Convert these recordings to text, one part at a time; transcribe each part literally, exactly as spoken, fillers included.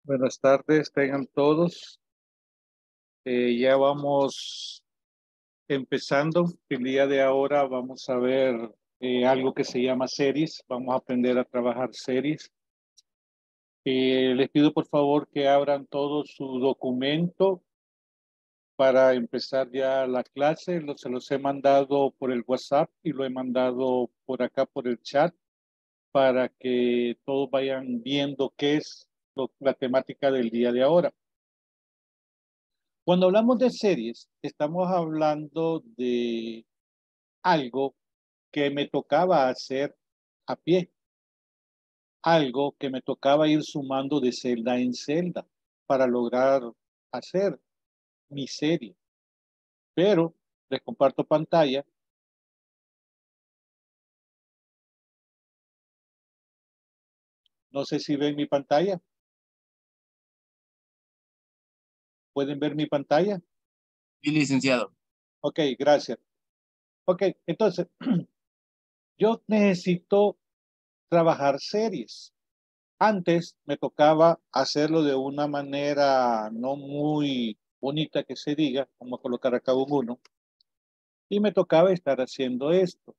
Buenas tardes, tengan todos. Eh, ya vamos empezando. El día de ahora vamos a ver eh, algo que se llama series. Vamos a aprender a trabajar series. Eh, les pido por favor que abran todo su documento para empezar ya la clase. Lo, se los he mandado por el WhatsApp y lo he mandado por acá por el chat para que todos vayan viendo qué es lo- la temática del día de ahora. Cuando hablamos de series, estamos hablando de algo que me tocaba hacer a pie, algo que me tocaba ir sumando de celda en celda para lograr hacer mi serie. Pero les comparto pantalla. No sé si ven mi pantalla. ¿Pueden ver mi pantalla? Sí, licenciado. Ok, gracias. Ok, entonces yo necesito trabajar series. Antes me tocaba hacerlo de una manera no muy bonita que se diga, como colocar a cabo uno, y me tocaba estar haciendo esto.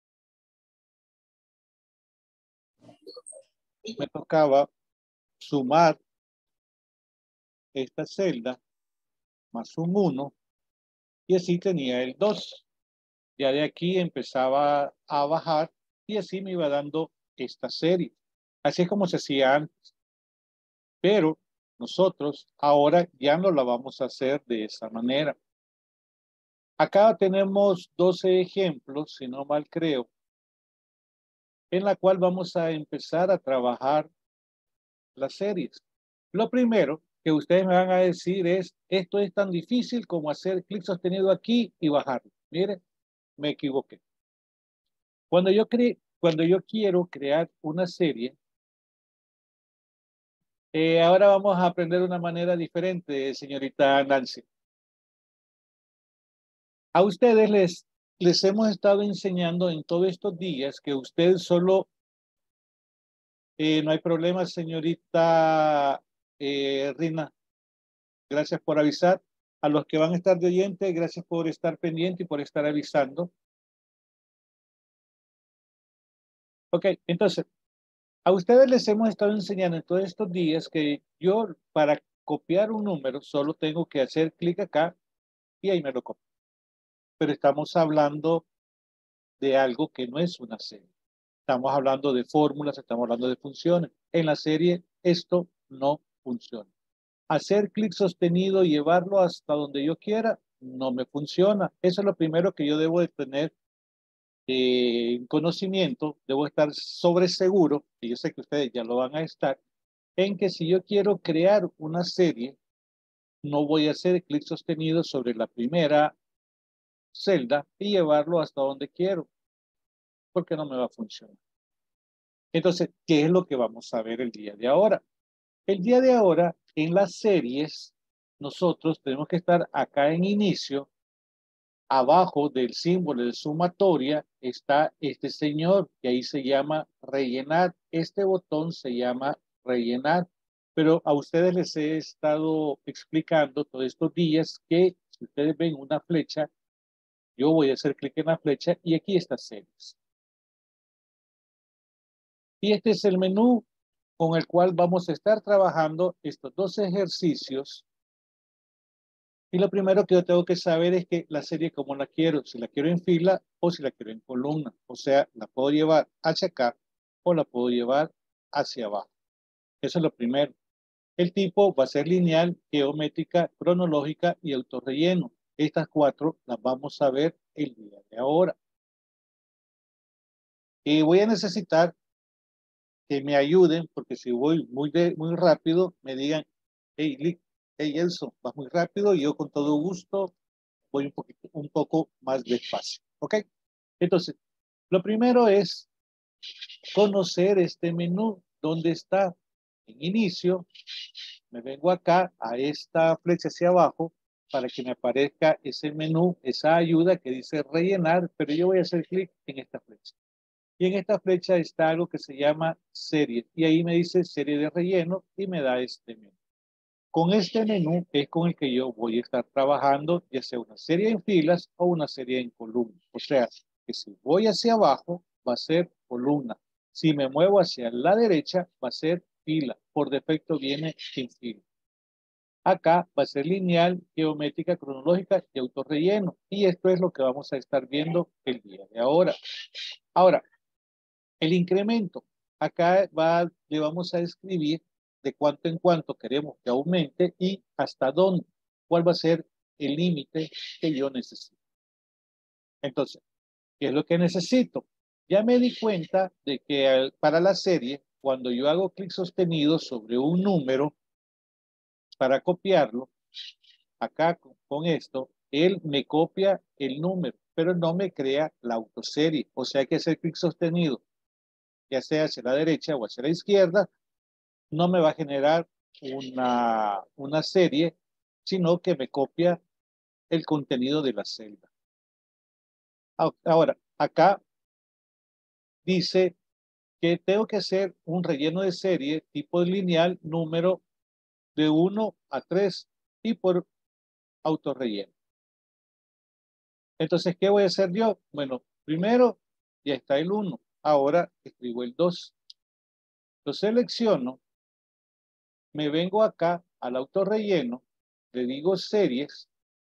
Me tocaba sumar esta celda más un uno y así tenía el dos. Ya de aquí empezaba a bajar y así me iba dando esta serie. Así es como se hacía antes, pero nosotros ahora ya no la vamos a hacer de esa manera. Acá tenemos doce ejemplos, si no mal creo, en la cual vamos a empezar a trabajar las series. Lo primero que ustedes me van a decir es, esto es tan difícil como hacer clic sostenido aquí y bajarlo. Miren, me equivoqué. Cuando yo, cre cuando yo quiero crear una serie, eh, ahora vamos a aprender una manera diferente, señorita Nancy. A ustedes les, les hemos estado enseñando en todos estos días que ustedes solo Eh, no hay problema, señorita eh, Rina. Gracias por avisar. A los que van a estar de oyente, gracias por estar pendiente y por estar avisando. Ok, entonces, a ustedes les hemos estado enseñando en todos estos días que yo para copiar un número solo tengo que hacer clic acá y ahí me lo copio. Pero estamos hablando de algo que no es una serie. Estamos hablando de fórmulas, estamos hablando de funciones. En la serie esto no funciona. Hacer clic sostenido y llevarlo hasta donde yo quiera, no me funciona. Eso es lo primero que yo debo de tener eh, conocimiento, debo estar sobre seguro, y yo sé que ustedes ya lo van a estar, en que si yo quiero crear una serie, no voy a hacer clic sostenido sobre la primera celda y llevarlo hasta donde quiero, porque no me va a funcionar. Entonces, ¿qué es lo que vamos a ver el día de ahora? El día de ahora, en las series, nosotros tenemos que estar acá en inicio. Abajo del símbolo de sumatoria está este señor, que ahí se llama rellenar. Este botón se llama rellenar. Pero a ustedes les he estado explicando todos estos días que si ustedes ven una flecha, yo voy a hacer clic en la flecha y aquí está series. Y este es el menú con el cual vamos a estar trabajando estos dos ejercicios. Y lo primero que yo tengo que saber es que la serie, cómo la quiero, si la quiero en fila o si la quiero en columna. O sea, la puedo llevar hacia acá o la puedo llevar hacia abajo. Eso es lo primero. El tipo va a ser lineal, geométrica, cronológica y autorrelleno. Estas cuatro las vamos a ver el día de ahora. Y voy a necesitar que me ayuden, porque si voy muy, de, muy rápido, me digan, hey, Lick, hey, Elson, vas muy rápido y yo con todo gusto voy un, poquito, un poco más despacio. ¿Ok? Entonces, lo primero es conocer este menú. ¿Dónde está? En inicio, me vengo acá a esta flecha hacia abajo para que me aparezca ese menú, esa ayuda que dice rellenar, pero yo voy a hacer clic en esta flecha. Y en esta flecha está algo que se llama serie. Y ahí me dice serie de relleno y me da este menú. Con este menú es con el que yo voy a estar trabajando, ya sea una serie en filas o una serie en columnas. O sea, que si voy hacia abajo, va a ser columna. Si me muevo hacia la derecha, va a ser fila. Por defecto viene en fila. Acá va a ser lineal, geométrica, cronológica y autorrelleno. Y esto es lo que vamos a estar viendo el día de ahora. Ahora, el incremento. Acá va, le vamos a escribir de cuánto en cuánto queremos que aumente y hasta dónde. ¿Cuál va a ser el límite que yo necesito? Entonces, ¿qué es lo que necesito? Ya me di cuenta de que al, para la serie, cuando yo hago clic sostenido sobre un número para copiarlo, acá con, con esto, él me copia el número, pero no me crea la autoserie. O sea, hay que hacer clic sostenido, ya sea hacia la derecha o hacia la izquierda, no me va a generar una, una serie, sino que me copia el contenido de la celda. Ahora, acá dice que tengo que hacer un relleno de serie tipo lineal número de uno a tres y por autorrelleno. Entonces, ¿qué voy a hacer yo? Bueno, primero ya está el uno. Ahora escribo el dos. Lo selecciono, me vengo acá al autorrelleno, le digo series,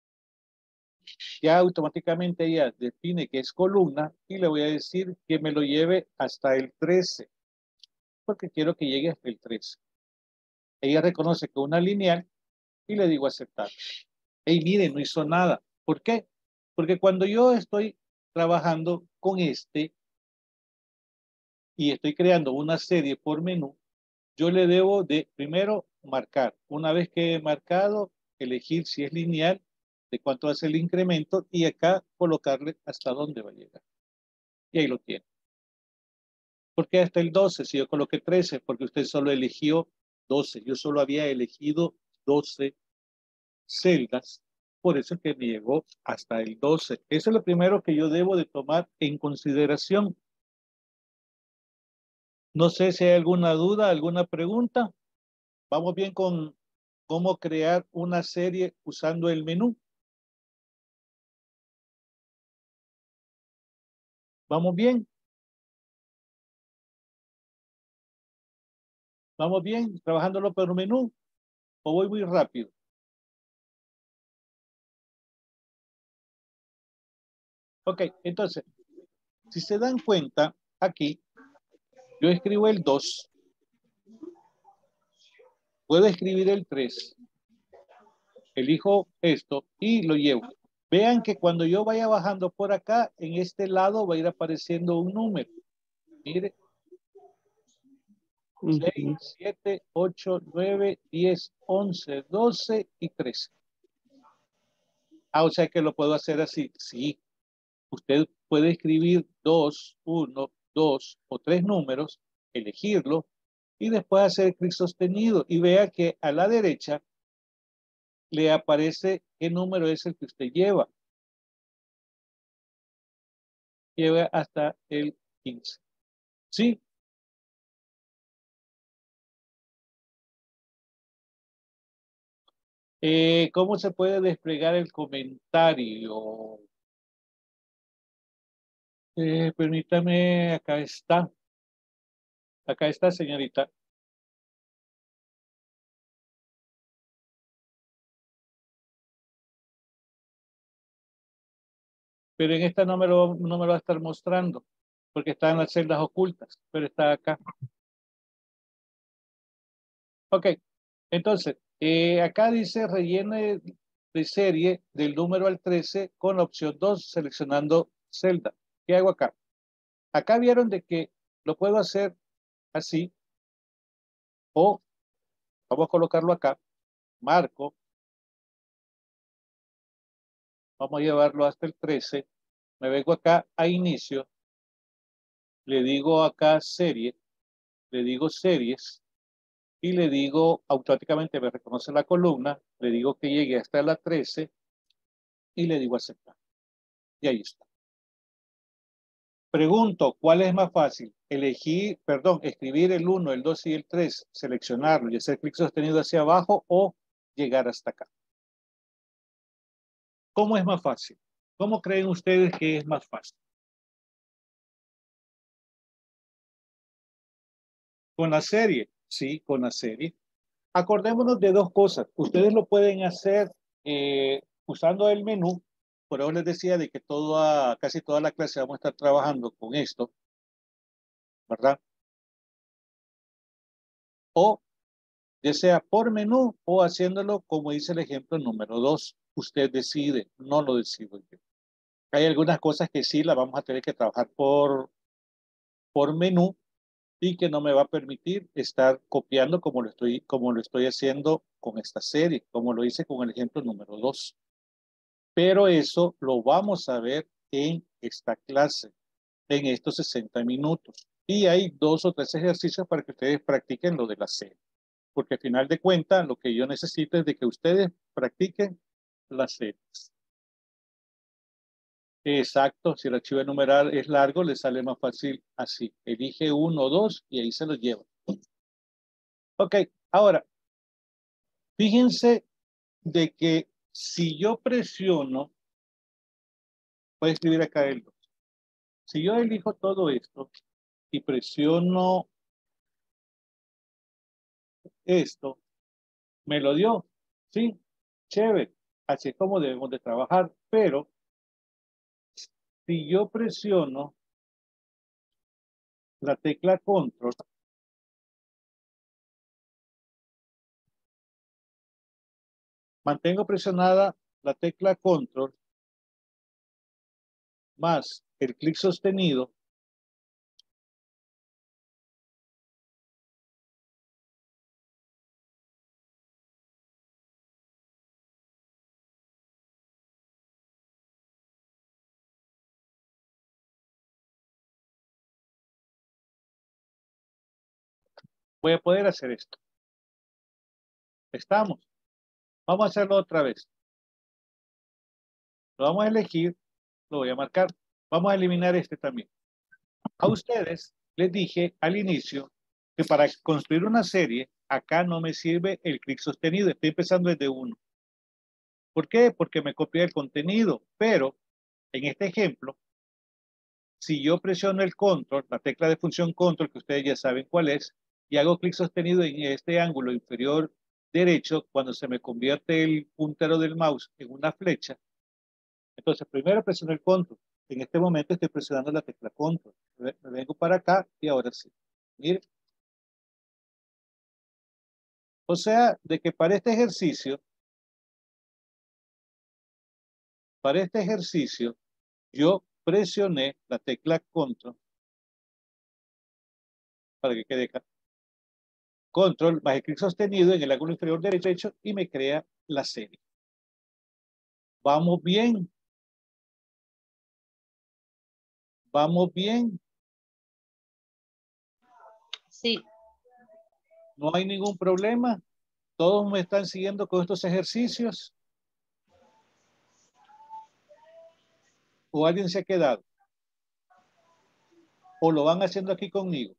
ya automáticamente ella define que es columna y le voy a decir que me lo lleve hasta el trece, porque quiero que llegue hasta el trece. Ella reconoce que es una lineal y le digo aceptar. Hey, mire, no hizo nada. ¿Por qué? Porque cuando yo estoy trabajando con este y estoy creando una serie por menú, yo le debo de primero marcar. Una vez que he marcado, elegir si es lineal, de cuánto va a ser el incremento y acá colocarle hasta dónde va a llegar. Y ahí lo tiene. ¿Por qué hasta el doce? Si yo coloqué trece, porque usted solo eligió doce. Yo solo había elegido doce celdas. Por eso es que me llegó hasta el doce. Eso es lo primero que yo debo de tomar en consideración. No sé si hay alguna duda, alguna pregunta. Vamos bien con cómo crear una serie usando el menú. ¿Vamos bien? ¿Vamos bien trabajándolo por menú? ¿O voy muy rápido? Ok, entonces, si se dan cuenta, aquí yo escribo el dos, puedo escribir el tres, elijo esto y lo llevo. Vean que cuando yo vaya bajando por acá, en este lado va a ir apareciendo un número. Mire, seis, siete, ocho, nueve, diez, once, doce y trece. Ah, o sea que lo puedo hacer así. Sí, usted puede escribir dos, uno, dos o tres números, elegirlo y después hacer clic sostenido y vea que a la derecha le aparece qué número es el que usted lleva. Lleva hasta el quince. ¿Sí? Eh, ¿Cómo se puede desplegar el comentario? Eh, permítame, acá está. Acá está, señorita. Pero en esta no me lo, no me lo va a estar mostrando, porque está en las celdas ocultas, pero está acá. Ok, entonces, eh, acá dice rellene de serie del número al trece con la opción dos, seleccionando celda. ¿Qué hago acá? Acá vieron de que lo puedo hacer así, o vamos a colocarlo acá, marco, vamos a llevarlo hasta el trece, me vengo acá a inicio, le digo acá serie, le digo series, y le digo, automáticamente me reconoce la columna, le digo que llegue hasta la trece y le digo aceptar. Y ahí está. Pregunto, ¿cuál es más fácil? Elegir, perdón, escribir el uno, el dos y el tres, seleccionarlo y hacer clic sostenido hacia abajo o llegar hasta acá. ¿Cómo es más fácil? ¿Cómo creen ustedes que es más fácil? Con la serie, sí, con la serie. Acordémonos de dos cosas. Ustedes lo pueden hacer eh, usando el menú. Por eso les decía de que toda, casi toda la clase vamos a estar trabajando con esto, ¿verdad? O ya sea por menú o haciéndolo como dice el ejemplo número dos. Usted decide, no lo decido yo. Hay algunas cosas que sí las vamos a tener que trabajar por, por menú y que no me va a permitir estar copiando como lo estoy, como lo estoy haciendo con esta serie, como lo hice con el ejemplo número dos. Pero eso lo vamos a ver en esta clase, en estos sesenta minutos. Y hay dos o tres ejercicios para que ustedes practiquen lo de la serie. Porque al final de cuentas, lo que yo necesito es de que ustedes practiquen las series. Exacto, si el archivo enumerar es largo, le sale más fácil así. Elige uno o dos y ahí se los lleva. Ok, ahora, fíjense de que si yo presiono, voy a escribir acá el dos. Si yo elijo todo esto y presiono esto, me lo dio. Sí, chévere. Así es como debemos de trabajar. Pero si yo presiono la tecla control, mantengo presionada la tecla control más el clic sostenido, voy a poder hacer esto. ¿Estamos? Vamos a hacerlo otra vez. Lo vamos a elegir, lo voy a marcar. Vamos a eliminar este también. A ustedes les dije al inicio que para construir una serie, acá no me sirve el clic sostenido. Estoy empezando desde uno. ¿Por qué? Porque me copia el contenido. Pero en este ejemplo, si yo presiono el control, la tecla de función control, que ustedes ya saben cuál es, y hago clic sostenido en este ángulo inferior derecho, cuando se me convierte el puntero del mouse en una flecha, entonces primero presiono el control. En este momento estoy presionando la tecla control. Me vengo para acá y ahora sí. Mire. O sea, de que para este ejercicio, para este ejercicio, yo presioné la tecla control para que quede acá. Control más el clic sostenido en el ángulo inferior derecho y me crea la serie. Vamos bien. Vamos bien. Sí. No hay ningún problema. Todos me están siguiendo con estos ejercicios. ¿O alguien se ha quedado? ¿O lo van haciendo aquí conmigo?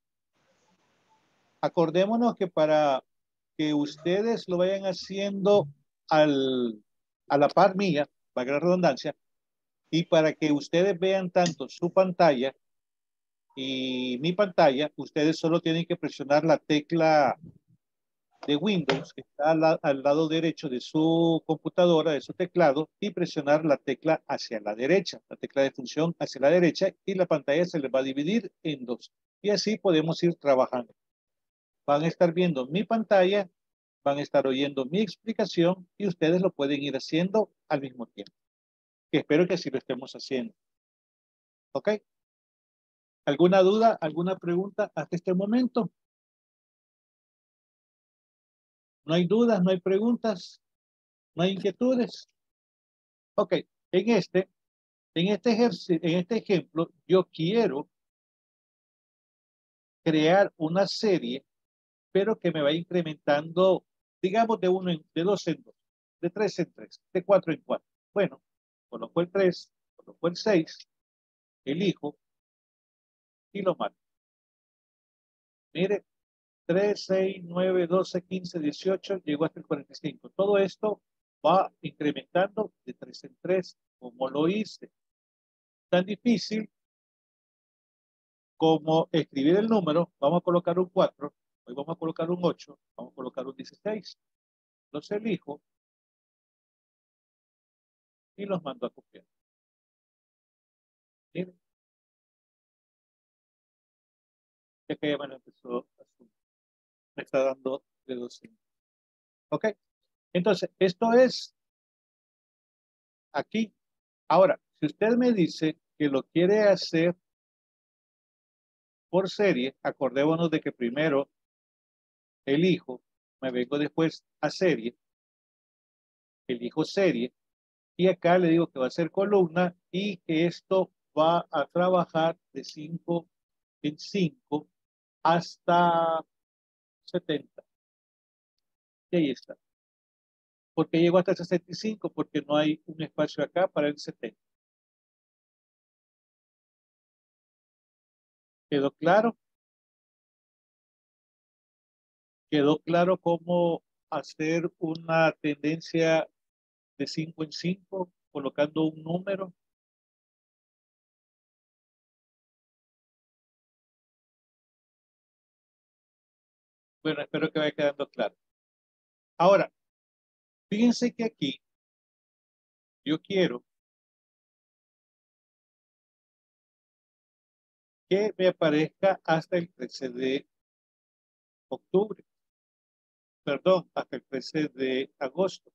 Acordémonos que para que ustedes lo vayan haciendo al, a la par mía, para la redundancia, y para que ustedes vean tanto su pantalla y mi pantalla, ustedes solo tienen que presionar la tecla de Windows que está al, al lado derecho de su computadora, de su teclado, y presionar la tecla hacia la derecha, la tecla de función hacia la derecha, y la pantalla se les va a dividir en dos. Y así podemos ir trabajando. Van a estar viendo mi pantalla, van a estar oyendo mi explicación y ustedes lo pueden ir haciendo al mismo tiempo. Que espero que así lo estemos haciendo. ¿Ok? ¿Alguna duda, alguna pregunta hasta este momento? ¿No hay dudas, no hay preguntas, no hay inquietudes? Ok, en este, en este ejercicio, en este ejemplo, yo quiero crear una serie, pero que me va incrementando, digamos, de uno en, de dos en dos, de tres en tres, de cuatro en cuatro. Bueno, coloco el tres, coloco el seis, elijo, y lo marco. Mire, tres, seis, nueve, doce, quince, dieciocho, llegó hasta el cuarenta y cinco. Todo esto va incrementando de tres en tres, como lo hice. Tan difícil como escribir el número, vamos a colocar un cuatro, hoy vamos a colocar un ocho, vamos a colocar un dieciséis. Los elijo y los mando a copiar. Miren, ya que ya me lo empezó a sumar. Me está dando de doscientos. ¿Ok? Entonces, esto es aquí. Ahora, si usted me dice que lo quiere hacer por serie, acordémonos de que primero elijo, me vengo después a serie, elijo serie, y acá le digo que va a ser columna y que esto va a trabajar de cinco en cinco hasta setenta. Y ahí está. ¿Por qué llegó hasta sesenta y cinco? Porque no hay un espacio acá para el setenta. ¿Quedó claro? ¿Quedó claro cómo hacer una tendencia de cinco en cinco colocando un número? Bueno, espero que vaya quedando claro. Ahora, fíjense que aquí yo quiero que me aparezca hasta el trece de octubre. Perdón, hasta el trece de agosto.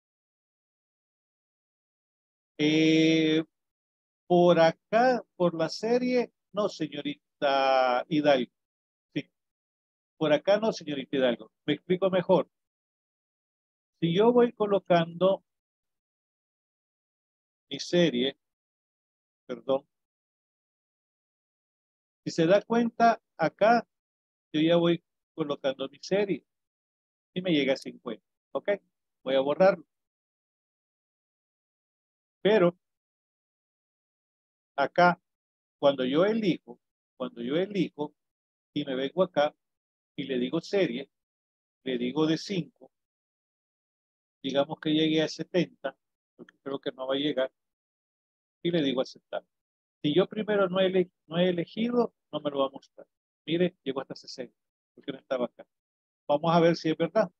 Eh, por acá, por la serie, no, señorita Hidalgo. Sí, por acá no, señorita Hidalgo. Me explico mejor. Si yo voy colocando mi serie, perdón, si se da cuenta, acá yo ya voy colocando mi serie y me llega a cincuenta. ¿Ok? Voy a borrarlo. Pero acá, cuando yo elijo, cuando yo elijo y me vengo acá y le digo serie, le digo de cinco, digamos que llegue a setenta, porque creo que no va a llegar, y le digo aceptar. Si yo primero no he, no he elegido, no me lo va a mostrar. Mire, llegó hasta sesenta, porque no estaba acá. Vamos a ver si es verdad.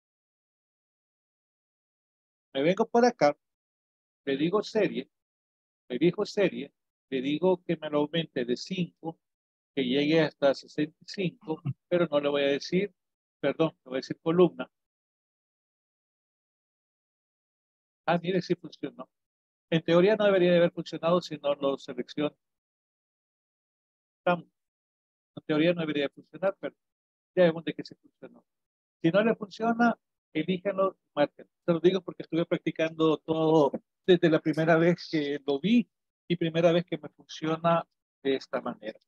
Me vengo por acá, le digo serie, le digo serie, le digo que me lo aumente de cinco, que llegue hasta sesenta y cinco, pero no le voy a decir, perdón, le voy a decir columna. Ah, mire, sí funcionó. En teoría no debería de haber funcionado si no lo selecciono. En teoría no debería de funcionar, pero ya vemos de que se funcionó. Si no le funciona, elíjanlo, marquen. Se lo digo porque estuve practicando todo desde la primera vez que lo vi y primera vez que me funciona de esta manera.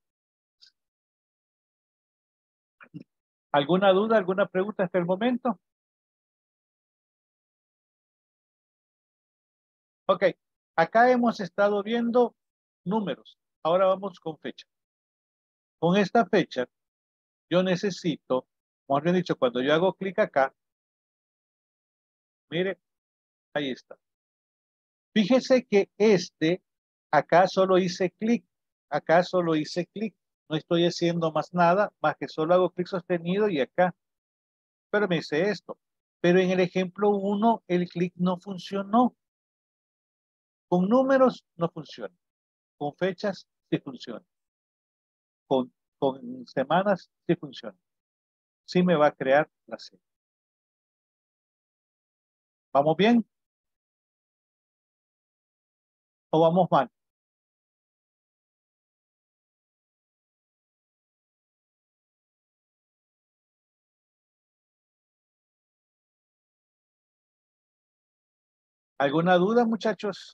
¿Alguna duda, alguna pregunta hasta el momento? Ok, acá hemos estado viendo números. Ahora vamos con fecha. Con esta fecha, yo necesito, como han dicho, cuando yo hago clic acá, mire, ahí está. Fíjese que este, acá solo hice clic, acá solo hice clic. No estoy haciendo más nada, más que solo hago clic sostenido y acá. Pero me dice esto. Pero en el ejemplo uno, el clic no funcionó. Con números no funciona. Con fechas sí funciona. Con, con semanas sí funciona. Sí me va a crear la serie. ¿Vamos bien? ¿O vamos mal? ¿Alguna duda, muchachos?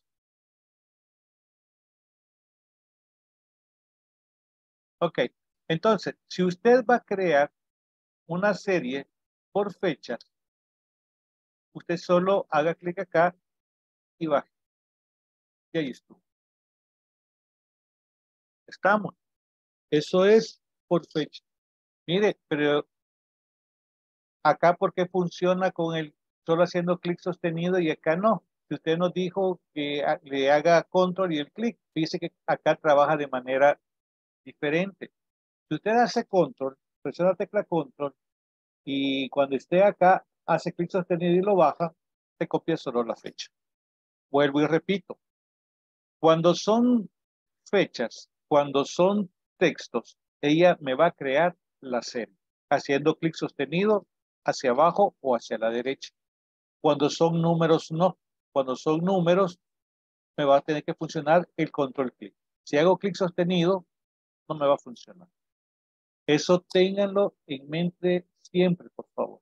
Ok. Entonces, si usted va a crear una serie por fechas, usted solo haga clic acá y baje. Y ahí estuvo. Estamos. Eso es por fecha. Mire, pero acá ¿por qué funciona con el solo haciendo clic sostenido y acá no? Si usted nos dijo que le haga control y el clic, dice que acá trabaja de manera diferente. Si usted hace control, presiona la tecla control y cuando esté acá hace clic sostenido y lo baja, se copia solo la fecha. Vuelvo y repito. Cuando son fechas, cuando son textos, ella me va a crear la serie, haciendo clic sostenido hacia abajo o hacia la derecha. Cuando son números, no. Cuando son números, me va a tener que funcionar el control clic. Si hago clic sostenido, no me va a funcionar. Eso ténganlo en mente siempre, por favor.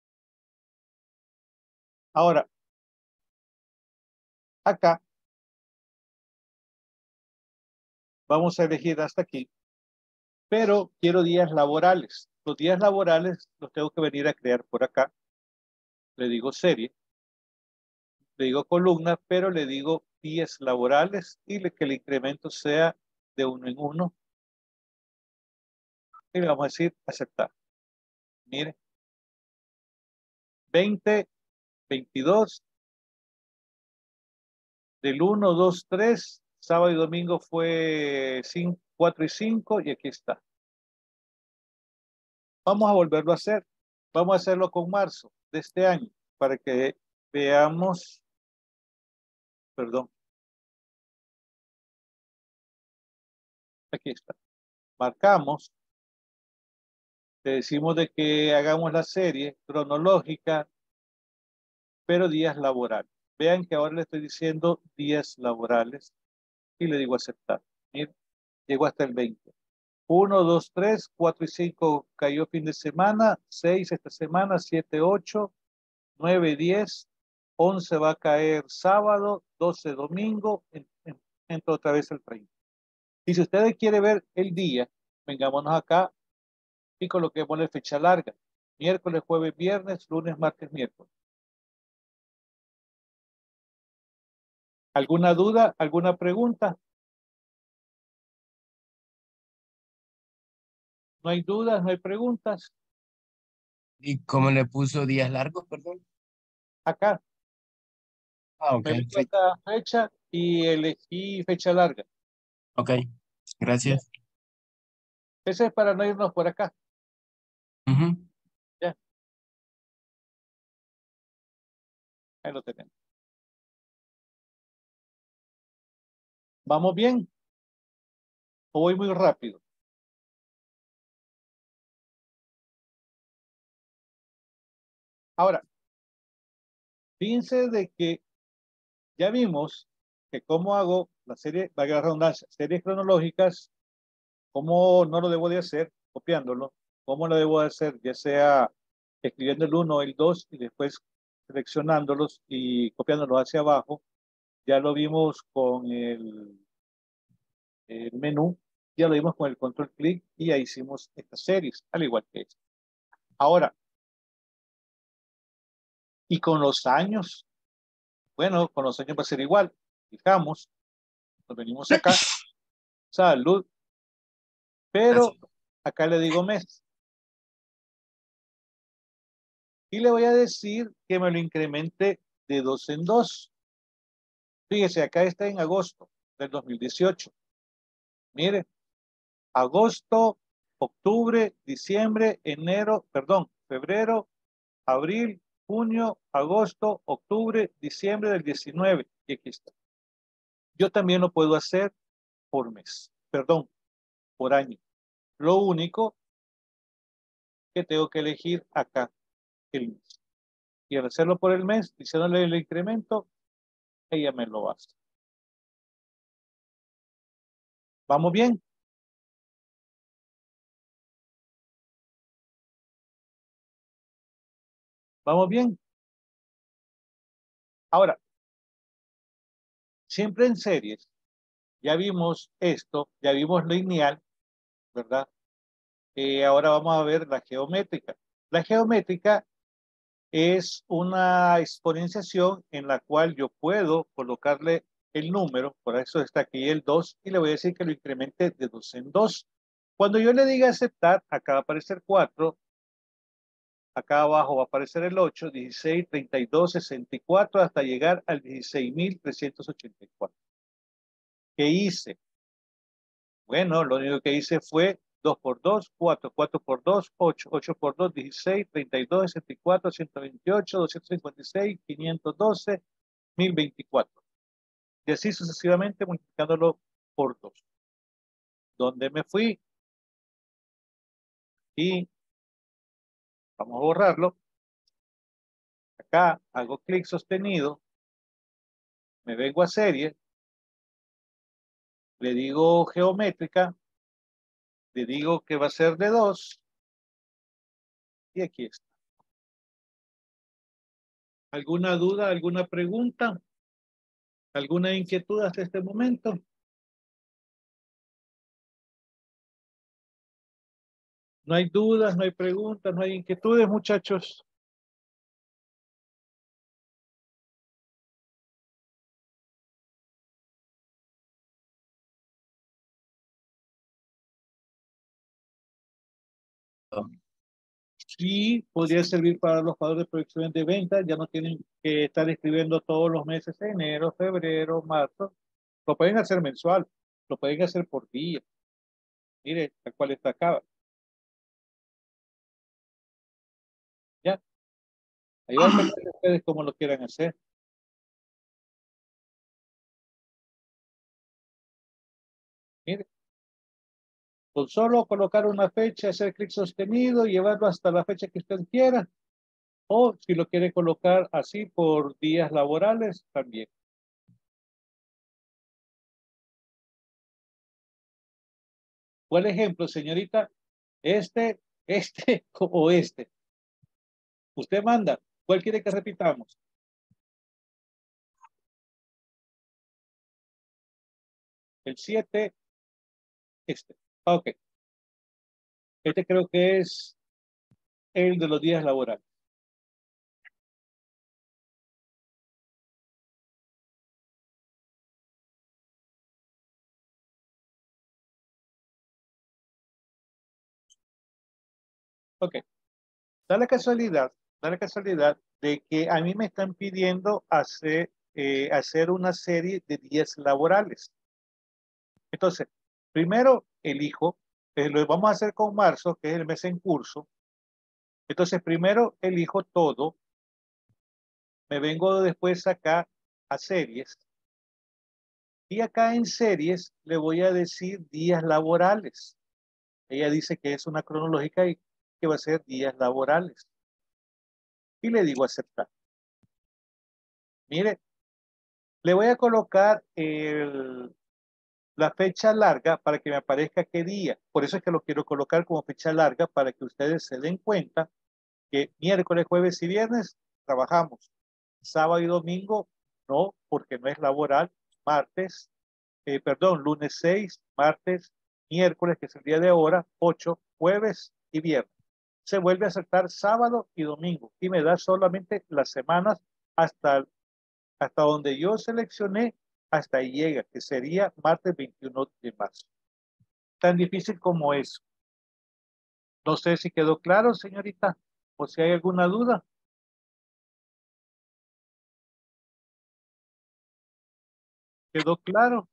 Ahora, acá, vamos a elegir hasta aquí, pero quiero días laborales. Los días laborales los tengo que venir a crear por acá. Le digo serie, le digo columna, pero le digo días laborales y le, que el incremento sea de uno en uno. Y le vamos a decir aceptar. Mire, veinte, veintidós, del uno, dos, tres, sábado y domingo fue cinco, cuatro y cinco y aquí está. Vamos a volverlo a hacer. Vamos a hacerlo con marzo de este año para que veamos, perdón, aquí está. Marcamos, le decimos de que hagamos la serie cronológica, pero días laborales. Vean que ahora le estoy diciendo días laborales y le digo aceptar. Miren, llegó hasta el veinte. uno, dos, tres, cuatro y cinco cayó fin de semana, seis esta semana, siete, ocho, nueve, diez, once va a caer sábado, doce domingo, en, en, entra otra vez el treinta. Y si ustedes quieren ver el día, vengámonos acá y coloquemos la fecha larga. Miércoles, jueves, viernes, lunes, martes, miércoles. ¿Alguna duda? ¿Alguna pregunta? ¿No hay dudas? ¿No hay preguntas? ¿Y cómo le puso días largos, perdón? Acá, Ah, ok. me meto Fe- acá fecha y elegí fecha larga. Ok, Ya. gracias. Ese es para no irnos por acá. Ujú. Ya, ahí lo tenemos. ¿Vamos bien? ¿O voy muy rápido? Ahora, fíjense de que ya vimos que cómo hago la serie, valga la redundancia, series cronológicas, cómo no lo debo de hacer, copiándolo, cómo lo debo de hacer, ya sea escribiendo el uno, el dos y después seleccionándolos y copiándolos hacia abajo. Ya lo vimos con el, el menú, ya lo vimos con el control clic y ya hicimos estas series, al igual que esta. Ahora, y con los años, bueno, con los años va a ser igual. Fijamos, nos venimos acá, salud, pero Gracias. acá le digo mes. Y le voy a decir que me lo incremente de dos en dos. Fíjese, acá está en agosto del dos mil dieciocho. Mire, agosto, octubre, diciembre, enero, perdón, febrero, abril, junio, agosto, octubre, diciembre del diecinueve. Y aquí está. Yo también lo puedo hacer por mes, perdón, por año. Lo único que tengo que elegir acá el mes. Y al hacerlo por el mes, diciéndole el incremento, ella me lo hace. ¿Vamos bien? ¿Vamos bien? Ahora, siempre en series, ya vimos esto, ya vimos lineal, ¿verdad? Eh, ahora vamos a ver la geométrica. La geométrica es una exponenciación en la cual yo puedo colocarle el número, por eso está aquí el dos, y le voy a decir que lo incremente de dos en dos. Cuando yo le diga aceptar, acá va a aparecer cuatro, acá abajo va a aparecer el ocho, dieciséis, treinta y dos, sesenta y cuatro, hasta llegar al dieciséis mil trescientos ochenta y cuatro. ¿Qué hice? Bueno, lo único que hice fue dos por dos, cuatro, cuatro por dos, ocho, ocho por dos, dieciséis, treinta y dos, sesenta y cuatro, ciento veintiocho, doscientos cincuenta y seis, quinientos doce, mil veinticuatro. Y así sucesivamente multiplicándolo por dos. ¿Dónde me fui? Y vamos a borrarlo. Acá hago clic sostenido, me vengo a serie, le digo geométrica, le digo que va a ser de dos, y aquí está. ¿Alguna duda, alguna pregunta? ¿Alguna inquietud hasta este momento? No hay dudas, no hay preguntas, no hay inquietudes, muchachos. Sí, podría servir para los jugadores de proyecciones de ventas. Ya no tienen que estar escribiendo todos los meses, enero, febrero, marzo. Lo pueden hacer mensual, lo pueden hacer por día. Mire, tal cual está acá. Ya, ahí va a depender de ustedes cómo lo quieran hacer. Mire, con solo colocar una fecha, hacer clic sostenido, llevarlo hasta la fecha que usted quiera. O si lo quiere colocar así por días laborales, también. ¿Cuál ejemplo, señorita? Este, este o este. Usted manda. ¿Cuál quiere que repitamos? El siete, este. Ok. Este creo que es el de los días laborales. Ok. Da la casualidad, da la casualidad de que a mí me están pidiendo hacer, eh, hacer una serie de días laborales. Entonces, primero elijo, eh, lo vamos a hacer con marzo, que es el mes en curso. Entonces, primero elijo todo, me vengo después acá a series, y acá en series le voy a decir días laborales. Ella dice que es una cronológica y que va a ser días laborales. Y le digo aceptar. Mire, le voy a colocar el, la fecha larga para que me aparezca qué día. Por eso es que lo quiero colocar como fecha larga para que ustedes se den cuenta que miércoles, jueves y viernes trabajamos. Sábado y domingo no, porque no es laboral. Martes, eh, perdón, lunes seis, martes, miércoles, que es el día de ahora, ocho, jueves y viernes. Se vuelve a aceptar sábado y domingo y me da solamente las semanas hasta, hasta donde yo seleccioné, hasta ahí llega, que sería martes veintiuno de marzo. Tan difícil como eso. No sé si quedó claro, señorita, o si hay alguna duda. ¿Quedó claro?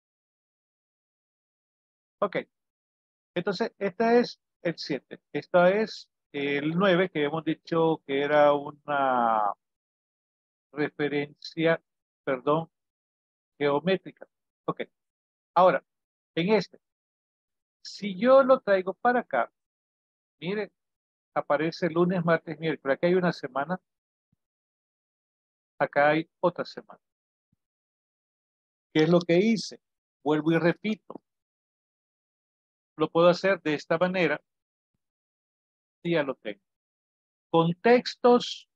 Ok. Entonces, este es el siete. Esta es el nueve, que hemos dicho que era una referencia, perdón, geométrica. Ok. Ahora, en este, si yo lo traigo para acá, mire, aparece lunes, martes, miércoles. Aquí hay una semana, acá hay otra semana. ¿Qué es lo que hice? Vuelvo y repito. Lo puedo hacer de esta manera y ya lo tengo. Con textos,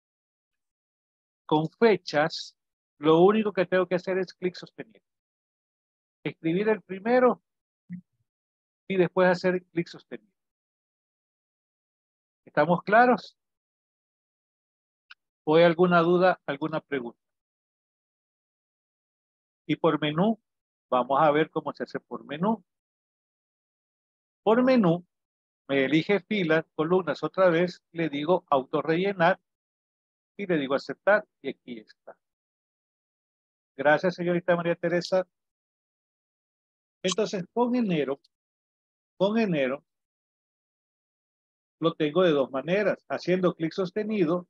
con fechas, lo único que tengo que hacer es clic sostenido. Escribir el primero y después hacer clic sostenido. ¿Estamos claros? ¿O hay alguna duda, alguna pregunta? Y por menú, vamos a ver cómo se hace por menú. Por menú, me elige filas, columnas otra vez, le digo autorrellenar y le digo aceptar y aquí está. Gracias, señorita María Teresa. Entonces, con enero, con enero, lo tengo de dos maneras, haciendo clic sostenido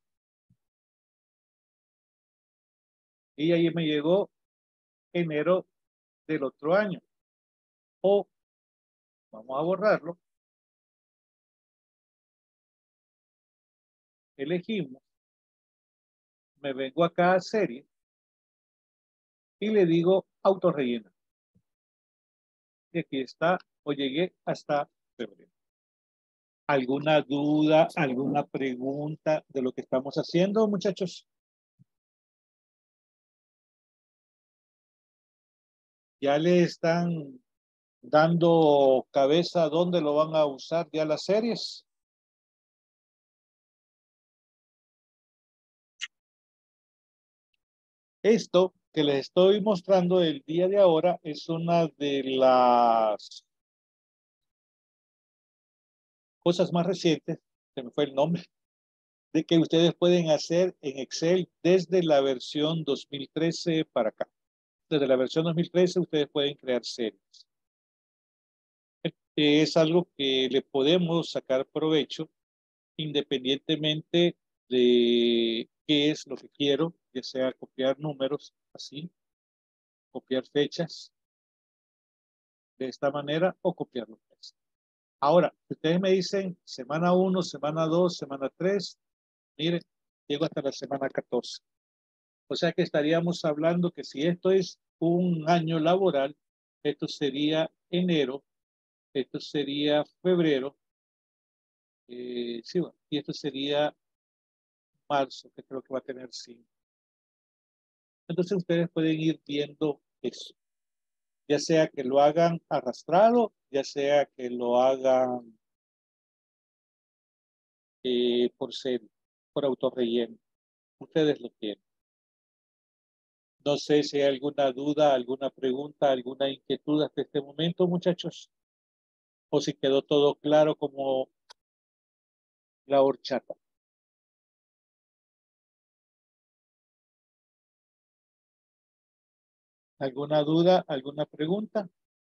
y ahí me llegó enero del otro año. O vamos a borrarlo. Elegimos. Me vengo acá a serie y le digo autorrellena. Y aquí está, o llegué hasta febrero. ¿Alguna duda, alguna pregunta de lo que estamos haciendo, muchachos? ¿Ya le están dando cabeza a dónde lo van a usar ya las series? Esto que les estoy mostrando el día de ahora es una de las cosas más recientes, se me fue el nombre, de que ustedes pueden hacer en Excel desde la versión dos mil trece para acá. Desde la versión dos mil trece ustedes pueden crear series. Es algo que le podemos sacar provecho independientemente de qué es lo que quiero, ya sea copiar números así, copiar fechas de esta manera o copiar los meses. Ahora, si ustedes me dicen semana uno, semana dos, semana tres, miren, llego hasta la semana catorce. O sea que estaríamos hablando que si esto es un año laboral, esto sería enero, esto sería febrero, eh, sí, bueno, y esto sería marzo, que creo que va a tener cinco. Entonces ustedes pueden ir viendo eso, ya sea que lo hagan arrastrado, ya sea que lo hagan eh, por serie, por autorrelleno. Ustedes lo tienen. No sé si hay alguna duda, alguna pregunta, alguna inquietud hasta este momento, muchachos, o si quedó todo claro como la horchata. ¿Alguna duda, alguna pregunta?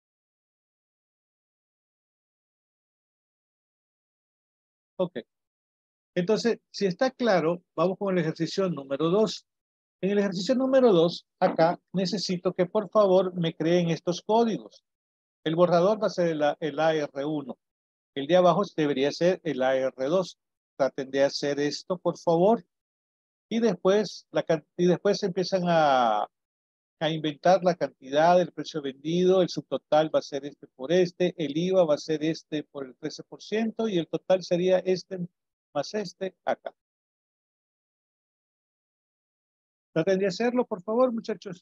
Ok. Entonces, si está claro, vamos con el ejercicio número dos. En el ejercicio número dos, acá necesito que por favor me creen estos códigos. El borrador va a ser el, el A R uno. El de abajo debería ser el A R dos. Traten de hacer esto, por favor. Y después, la, y después empiezan a, a inventar la cantidad, el precio vendido, el subtotal va a ser este por este, el I V A va a ser este por el trece por ciento y el total sería este más este acá. Traten de hacerlo, por favor, muchachos.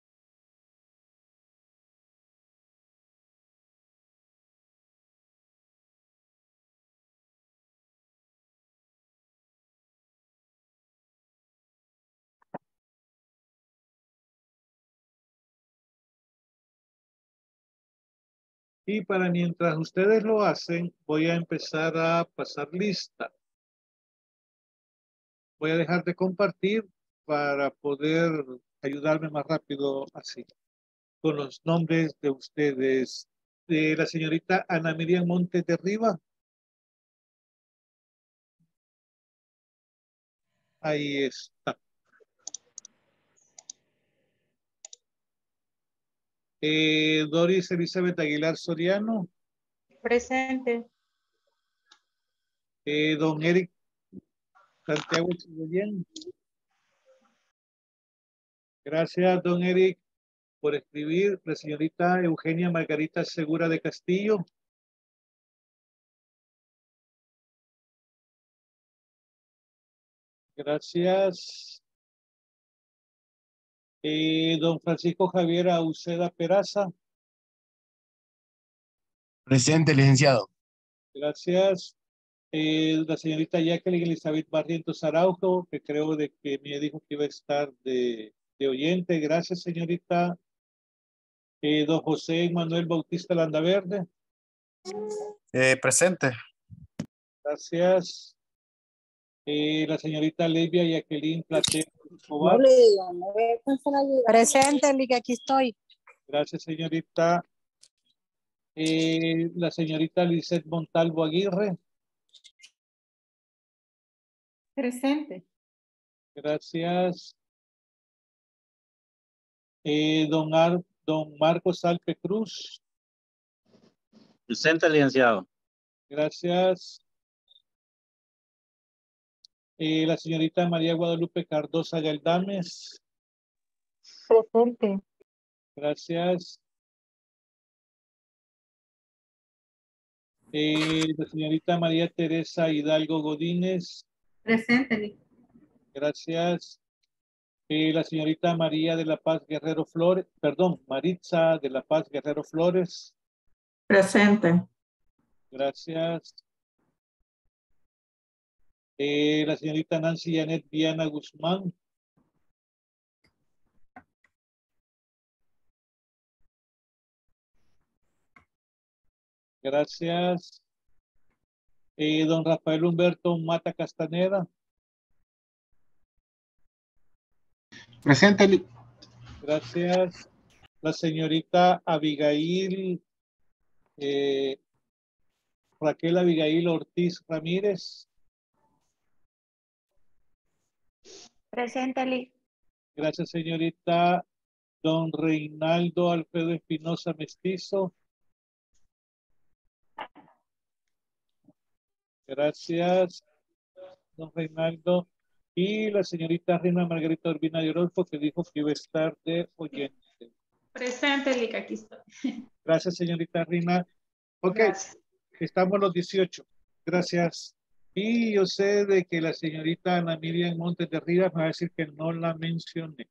Y para mientras ustedes lo hacen, voy a empezar a pasar lista. Voy a dejar de compartir para poder ayudarme más rápido así. Con los nombres de ustedes. De la señorita Ana Miriam Montes de Riva. Ahí está. Eh, Doris Elizabeth Aguilar Soriano. Presente. Eh, don Eric Santiago Chibellén. Gracias, don Eric, por escribir. La señorita Eugenia Margarita Segura de Castillo. Gracias. Eh, don Francisco Javier Auceda Peraza. Presente, licenciado. Gracias. Eh, la señorita Jacqueline Elizabeth Barrientos Araujo, que creo de que me dijo que iba a estar de, de oyente. Gracias, señorita. Eh, don José Manuel Bautista Landaverde. Eh, presente. Gracias. Eh, la señorita Livia Jacqueline Platero No Escobar. le digan, no ve cuánto la llega. Presente, Liga, aquí estoy. Gracias, señorita. Eh, la señorita Lisette Montalvo Aguirre. Presente. Gracias. Eh, don, Ar- don Marcos Alpe Cruz. Presente, licenciado. Gracias. Eh, la señorita María Guadalupe Cardosa Galdames. Presente. Gracias. Eh, la señorita María Teresa Hidalgo Godínez. Presente, Liga. Gracias. Eh, la señorita María de la Paz Guerrero Flores, perdón, Maritza de la Paz Guerrero Flores. Presente. Gracias. Eh, la señorita Nancy Janet Viana Guzmán. Gracias. Eh, don Rafael Humberto Mata Castaneda. Presente. Gracias. La señorita Abigail, eh, Raquel Abigail Ortiz Ramírez. Presente, Liga. Gracias, señorita. Don Reinaldo Alfredo Espinosa Mestizo. Gracias, don Reinaldo. Y la señorita Reina Margarita Urbina de Orozco, que dijo que iba a estar de oyente. Presente, Liga, aquí estoy. Gracias, señorita Reina. Ok, Gracias. estamos los dieciocho. Gracias. Y yo sé de que la señorita Ana Miriam Montes de Rivas me va a decir que no la mencioné.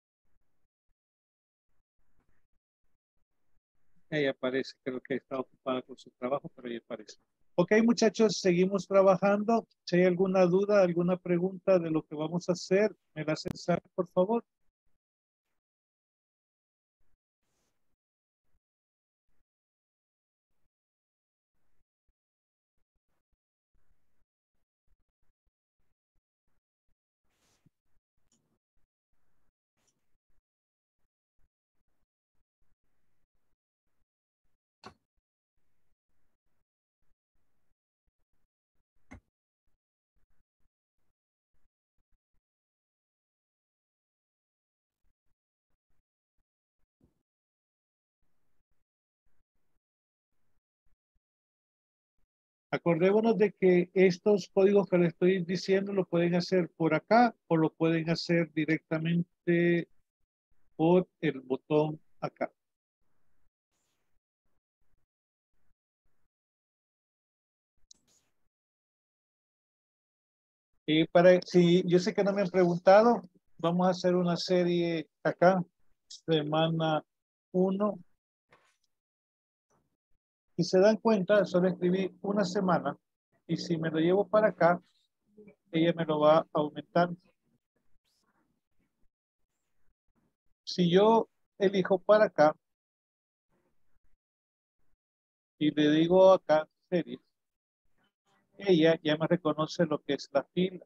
Ella aparece, creo que está ocupada con su trabajo, pero ella aparece. Ok, muchachos, seguimos trabajando. Si hay alguna duda, alguna pregunta de lo que vamos a hacer, me la hacen saber, por favor. Acordémonos de que estos códigos que les estoy diciendo lo pueden hacer por acá o lo pueden hacer directamente por el botón acá. Y para, si yo sé que no me han preguntado, vamos a hacer una serie acá, semana uno. Y se dan cuenta, solo escribí una semana y si me lo llevo para acá, ella me lo va a aumentar. Si yo elijo para acá y le digo acá series, ella ya me reconoce lo que es la fila.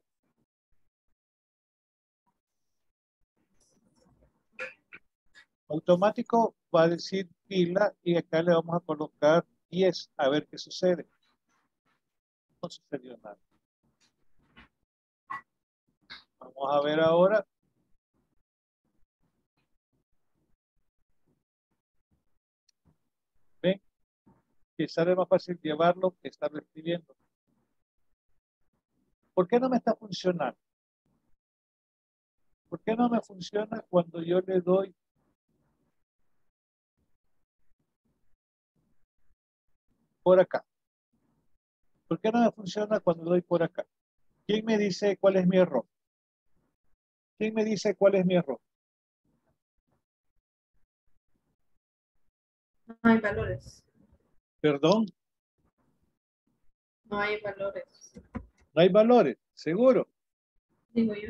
Automático va a decir fila y acá le vamos a colocar diez a ver qué sucede. No sucedió nada. Vamos a ver ahora. Ven, que sale más fácil llevarlo que estarlo escribiendo. ¿Por qué no me está funcionando? ¿Por qué no me funciona cuando yo le doy por acá? ¿Por qué no me funciona cuando doy por acá? ¿Quién me dice cuál es mi error? ¿Quién me dice cuál es mi error? No hay valores. ¿Perdón? No hay valores. No hay valores, seguro. Digo yo.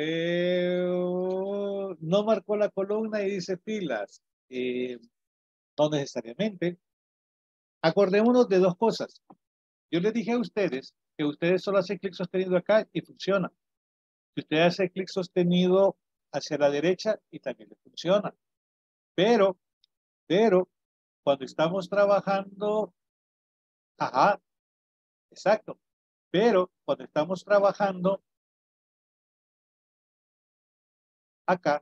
Eh, no marcó la columna y dice pilas. Eh, No necesariamente. Acordémonos de dos cosas. Yo les dije a ustedes que ustedes solo hacen clic sostenido acá y funciona. Si usted hace clic sostenido hacia la derecha y también le funciona. Pero, pero, cuando estamos trabajando, ajá, exacto. Pero cuando estamos trabajando acá,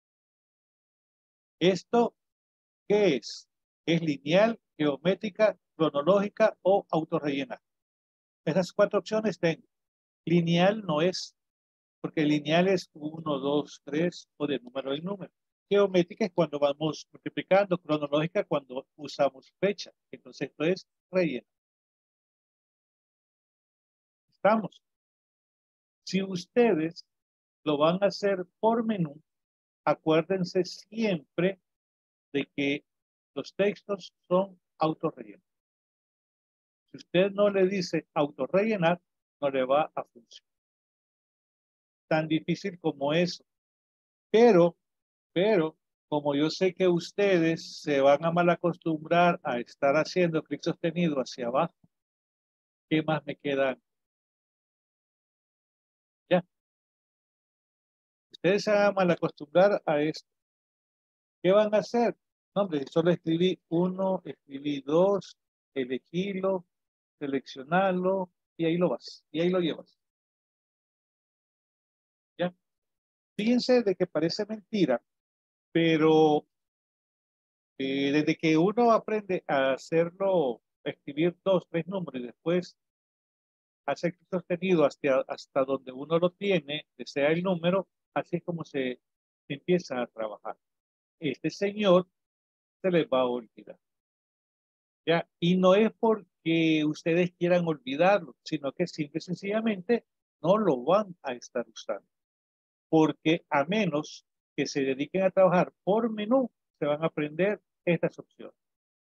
¿esto qué es? ¿Es lineal, geométrica, cronológica o autorrellenar? Esas cuatro opciones tengo. Lineal no es, porque lineal es uno, dos, tres o de número en número. Geométrica es cuando vamos multiplicando, cronológica cuando usamos fecha. Entonces esto es relleno. Estamos. Si ustedes lo van a hacer por menú, acuérdense siempre de que los textos son autorrellenos. Si usted no le dice autorrellenar, no le va a funcionar. Tan difícil como eso. Pero, pero, como yo sé que ustedes se van a mal acostumbrar a estar haciendo clic sostenido hacia abajo, ¿qué más me queda? Ya. Ustedes se van a mal acostumbrar a esto. ¿Qué van a hacer? No, hombre, solo escribí uno, escribí dos, elegílo, seleccionarlo, y ahí lo vas, y ahí lo llevas. ¿Ya? Fíjense de que parece mentira, pero eh, desde que uno aprende a hacerlo, a escribir dos, tres números y después hacer clic sostenido hasta, hasta donde uno lo tiene, desea el número, así es como se, se empieza a trabajar. Este señor se les va a olvidar. ¿Ya? Y no es porque ustedes quieran olvidarlo, sino que simple y sencillamente no lo van a estar usando. Porque a menos que se dediquen a trabajar por menú, se van a aprender estas opciones.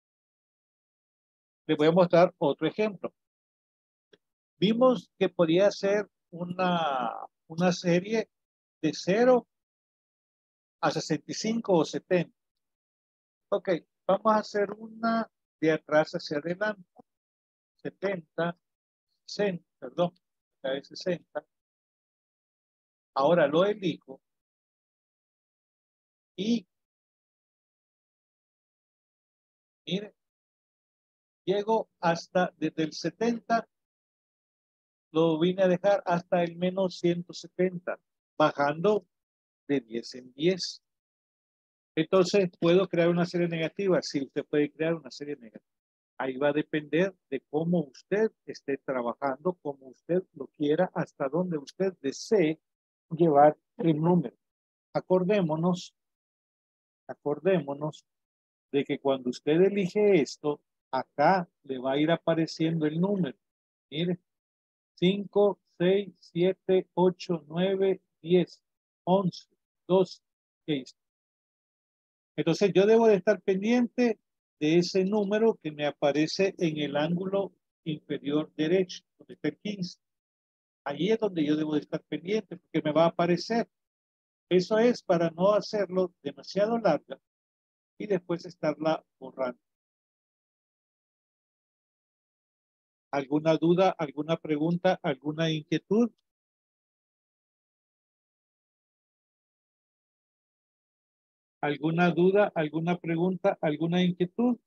Les voy a mostrar otro ejemplo. Vimos que podía ser una, una serie de cero a sesenta y cinco o setenta. Ok, vamos a hacer una de atrás hacia adelante. setenta, sesenta, perdón, acá es sesenta. Ahora lo elijo y mire, llego hasta desde el setenta, lo vine a dejar hasta el menos ciento setenta, bajando de diez en diez. Entonces, ¿puedo crear una serie negativa? Sí, usted puede crear una serie negativa. Ahí va a depender de cómo usted esté trabajando, cómo usted lo quiera, hasta donde usted desee llevar el número. Acordémonos, acordémonos de que cuando usted elige esto, acá le va a ir apareciendo el número. Mire, cinco, seis, siete, ocho, nueve, diez, once, doce, seis. Entonces yo debo de estar pendiente de ese número que me aparece en el ángulo inferior derecho, donde está el quince. Allí es donde yo debo de estar pendiente, porque me va a aparecer. Eso es para no hacerlo demasiado larga y después estarla borrando. ¿Alguna duda, alguna pregunta, alguna inquietud? ¿Alguna duda, alguna pregunta, alguna inquietud?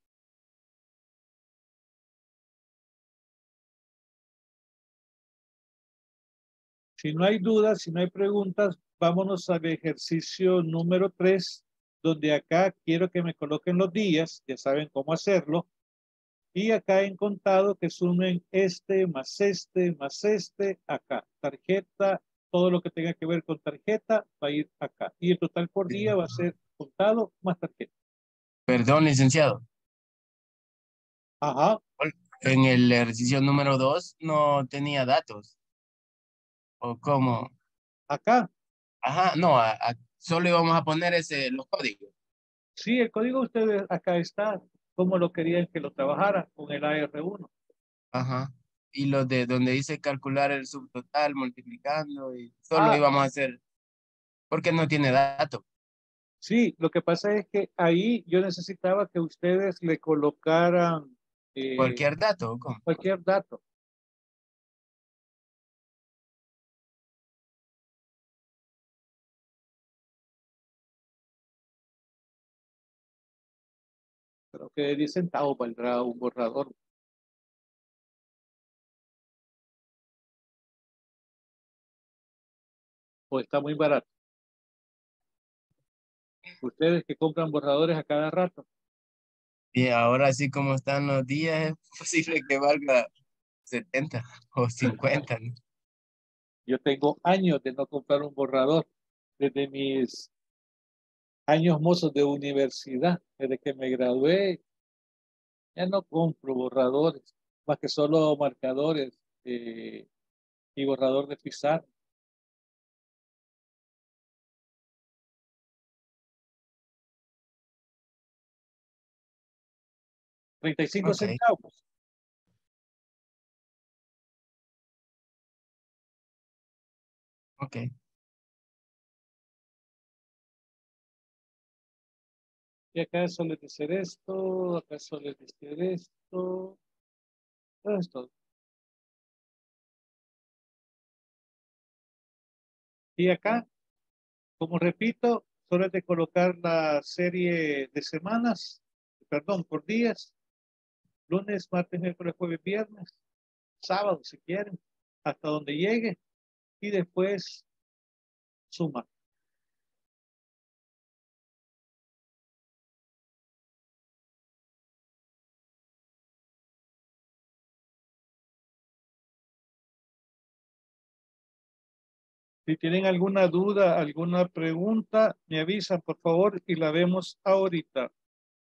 Si no hay dudas, si no hay preguntas, vámonos al ejercicio número tres, donde acá quiero que me coloquen los días, ya saben cómo hacerlo. Y acá en contado que sumen este, más este, más este, acá. Tarjeta, todo lo que tenga que ver con tarjeta va a ir acá. Y el total por día va a ser contado más tarjeta. Perdón, licenciado. Ajá. En el ejercicio número dos no tenía datos. ¿O cómo? Acá. Ajá, no, a- a- solo íbamos a poner ese, los códigos. Sí, el código de ustedes acá está. ¿Cómo lo querían que lo trabajara? Con el A R uno. Ajá. Y los de donde dice calcular el subtotal multiplicando y solo Ah, íbamos a hacer, porque no tiene datos. Sí, lo que pasa es que ahí yo necesitaba que ustedes le colocaran eh, ¿Cualquier dato? ¿O cómo? cualquier dato. Creo que diez centavos valdrá un borrador. O está muy barato. Ustedes que compran borradores a cada rato. Y ahora así como están los días, es posible que valga setenta o cincuenta, ¿no? Yo tengo años de no comprar un borrador. Desde mis años mozos de universidad, desde que me gradué, ya no compro borradores, más que solo marcadores eh, y borrador de pizarra. treinta y cinco Ok, centavos. ok. Y acá suele decir esto, acá suele decir esto, esto. Y acá, como repito, solo es de colocar la serie de semanas, perdón, por días, lunes, martes, miércoles, jueves, viernes, sábado, si quieren, hasta donde llegue, y después suma. Si tienen alguna duda, alguna pregunta, me avisan, por favor, y la vemos ahorita.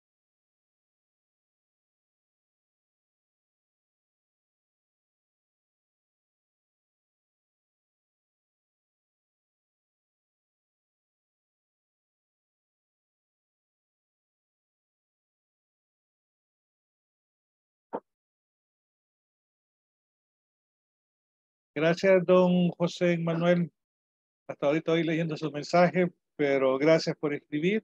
Gracias, don José Manuel. Hasta ahorita estoy leyendo su mensaje, pero gracias por escribir.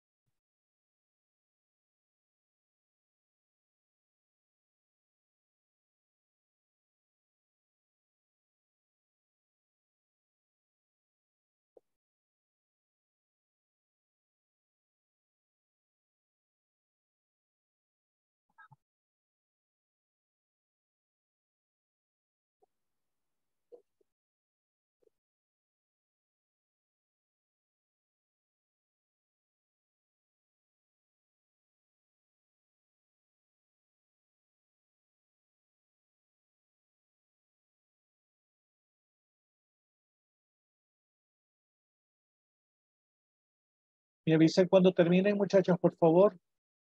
Me avisan cuando terminen, muchachos, por favor.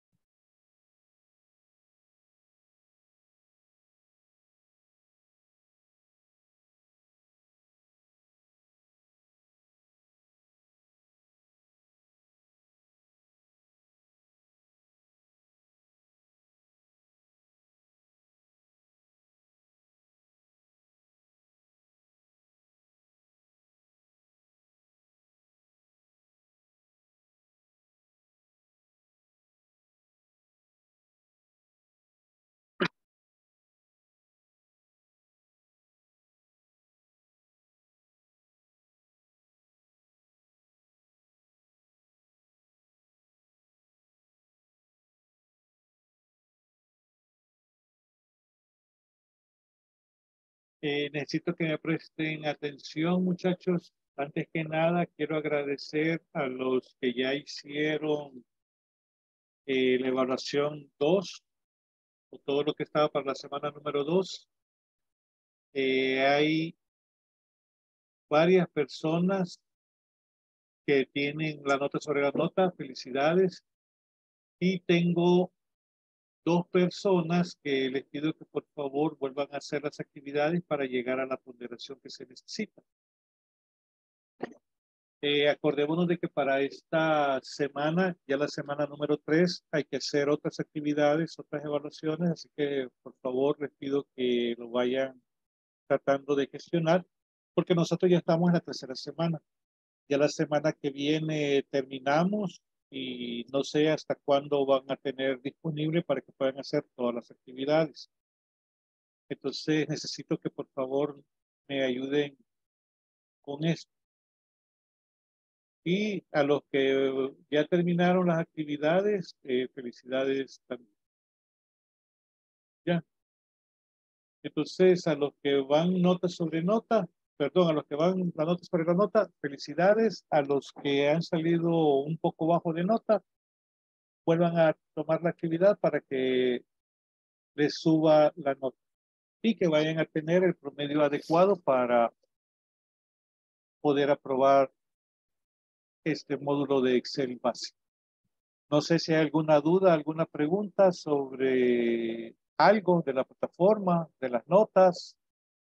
Eh, necesito que me presten atención, muchachos. Antes que nada, quiero agradecer a los que ya hicieron eh, la evaluación dos, o todo lo que estaba para la semana número dos. Eh, hay varias personas que tienen la nota sobre la nota. Felicidades. Y tengo dos personas que les pido que por favor vuelvan a hacer las actividades para llegar a la ponderación que se necesita. Eh, acordémonos de que para esta semana, ya la semana número tres, hay que hacer otras actividades, otras evaluaciones, así que por favor les pido que lo vayan tratando de gestionar, porque nosotros ya estamos en la tercera semana. Ya la semana que viene terminamos y no sé hasta cuándo van a tener disponible para que puedan hacer todas las actividades. Entonces necesito que por favor me ayuden con esto. Y a los que ya terminaron las actividades, eh, felicidades también. Ya. Entonces, a los que van nota sobre nota, perdón, a los que van la nota sobre la nota, felicidades. A los que han salido un poco bajo de nota, vuelvan a tomar la actividad para que les suba la nota y que vayan a tener el promedio adecuado para poder aprobar este módulo de Excel básico. No sé si hay alguna duda, alguna pregunta sobre algo de la plataforma, de las notas.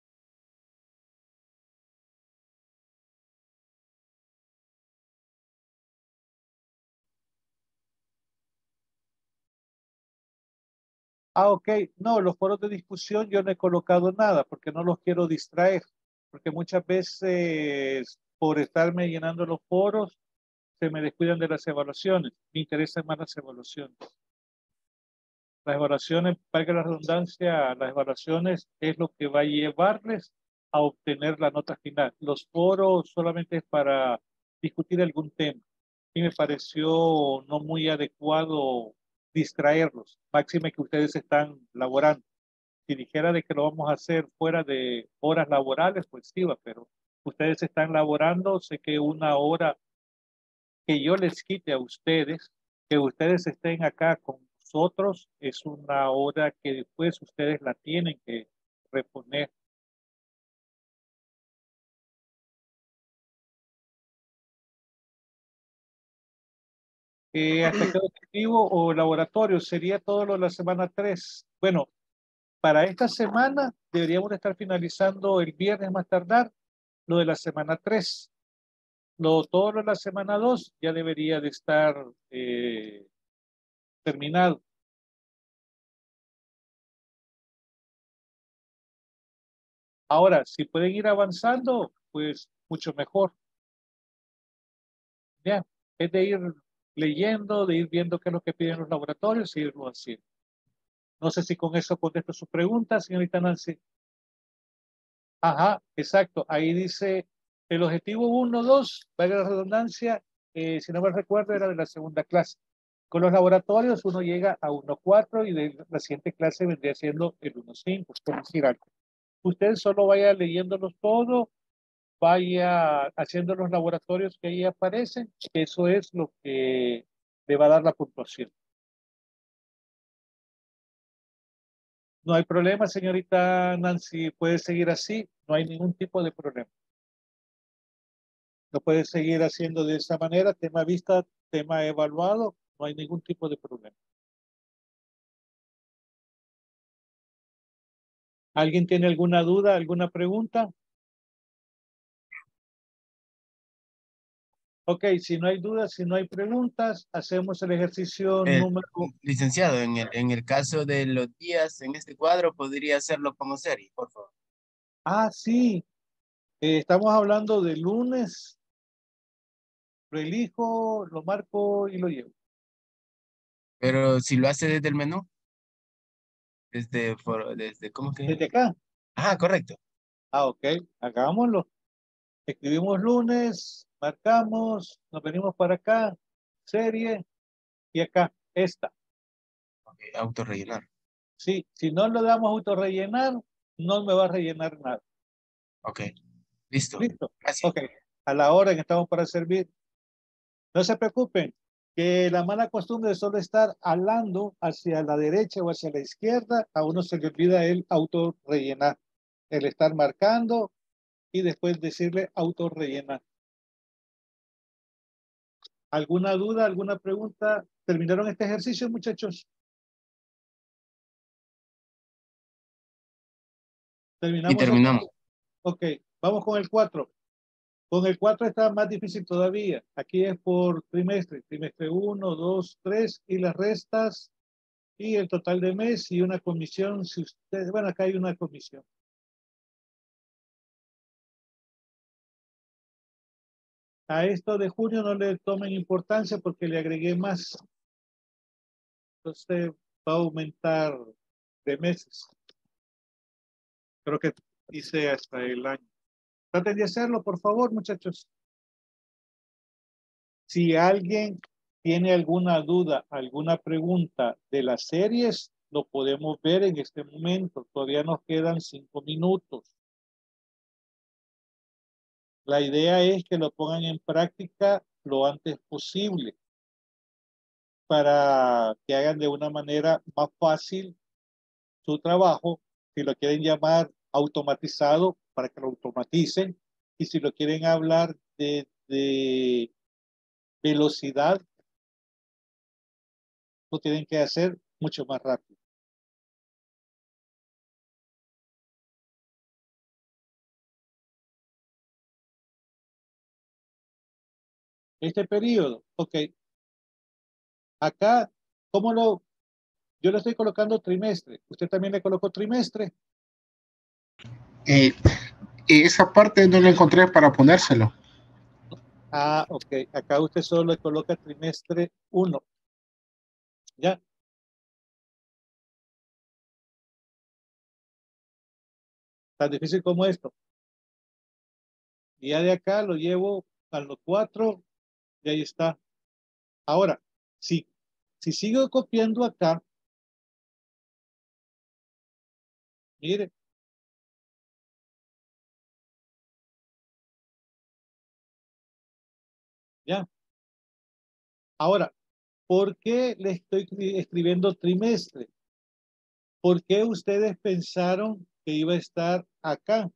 Ah, ok. No, los foros de discusión yo no he colocado nada porque no los quiero distraer. Porque muchas veces por estarme llenando los foros se me descuidan de las evaluaciones. Me interesan más las evaluaciones. Las evaluaciones, valga la redundancia, las evaluaciones es lo que va a llevarles a obtener la nota final. Los foros solamente es para discutir algún tema. Y me pareció no muy adecuado distraerlos. Máxime que ustedes están laborando. Si dijera de que lo vamos a hacer fuera de horas laborales, pues sí, va, pero ustedes están laborando. Sé que una hora que yo les quite a ustedes, que ustedes estén acá con nosotros, es una hora que después ustedes la tienen que reponer. Eh, ¿Hasta qué objetivo o laboratorio? Sería todo lo de la semana tres. Bueno, para esta semana deberíamos estar finalizando el viernes más tardar lo de la semana tres. Lo, todo lo de la semana dos ya debería de estar eh, terminado. Ahora, si pueden ir avanzando, pues mucho mejor. Ya, es de ir leyendo, de ir viendo qué es lo que piden los laboratorios y irlo haciendo. No sé si con eso contesto su pregunta, señorita Nancy. Ajá, exacto. Ahí dice el objetivo uno, dos, valga la redundancia, eh, si no me recuerdo, era de la segunda clase. Con los laboratorios uno llega a uno cuatro y de la siguiente clase vendría siendo el uno cinco, por decir algo. Usted solo vaya leyéndolos todo, vaya haciendo los laboratorios que ahí aparecen, que eso es lo que le va a dar la puntuación. No hay problema, señorita Nancy, puede seguir así, no hay ningún tipo de problema. Lo puede seguir haciendo de esa manera, tema vista, tema evaluado, no hay ningún tipo de problema. ¿Alguien tiene alguna duda, alguna pregunta? Ok, si no hay dudas, si no hay preguntas, hacemos el ejercicio Eh, número... licenciado, en el, en el caso de los días en este cuadro, ¿podría hacerlo como serie, por favor? Ah, sí, eh, estamos hablando de lunes, lo elijo, lo marco y lo llevo. Pero si lo hace desde el menú, desde, for- desde ¿cómo que? Desde acá. Ah, correcto. Ah, ok, hagámoslo. Escribimos lunes, marcamos, nos venimos para acá, serie, y acá, esta. Ok, autorrellenar. Sí, si no le damos autorrellenar, no me va a rellenar nada. Ok, listo. ¿Listo? Gracias. Ok, a la hora que estamos para servir. No se preocupen, que la mala costumbre de solo estar hablando hacia la derecha o hacia la izquierda, a uno se le olvida el autorrellenar, el estar marcando y después decirle autorrellenar. ¿Alguna duda, alguna pregunta? ¿Terminaron este ejercicio, muchachos? Y Terminamos el... terminamos. Ok, vamos con el cuatro. Con el cuatro está más difícil todavía. Aquí es por trimestre. Trimestre uno, dos, tres y las restas y el total de mes y una comisión. Si usted, bueno, acá hay una comisión. A esto de junio no le tomen importancia porque le agregué más. Entonces va a aumentar de meses. Creo que hice hasta el año. Traten de hacerlo, por favor, muchachos. Si alguien tiene alguna duda, alguna pregunta de las series, lo podemos ver en este momento. Todavía nos quedan cinco minutos. La idea es que lo pongan en práctica lo antes posible para que hagan de una manera más fácil su trabajo. Si lo quieren llamar automatizado, para que lo automaticen. Y si lo quieren hablar de, de velocidad, lo tienen que hacer mucho más rápido. Este periodo, ok. Acá, ¿cómo lo? Yo le estoy colocando trimestre. ¿Usted también le colocó trimestre? Eh, esa parte no la encontré para ponérselo. Ah, ok. Acá usted solo le coloca trimestre uno. ¿Ya? Tan difícil como esto. Y ya de acá lo llevo a los cuatro y ahí está. Ahora, si, si sigo copiando acá, mire, ya. Ahora, ¿por qué le estoy escribiendo trimestre? ¿Por qué ustedes pensaron que iba a estar acá?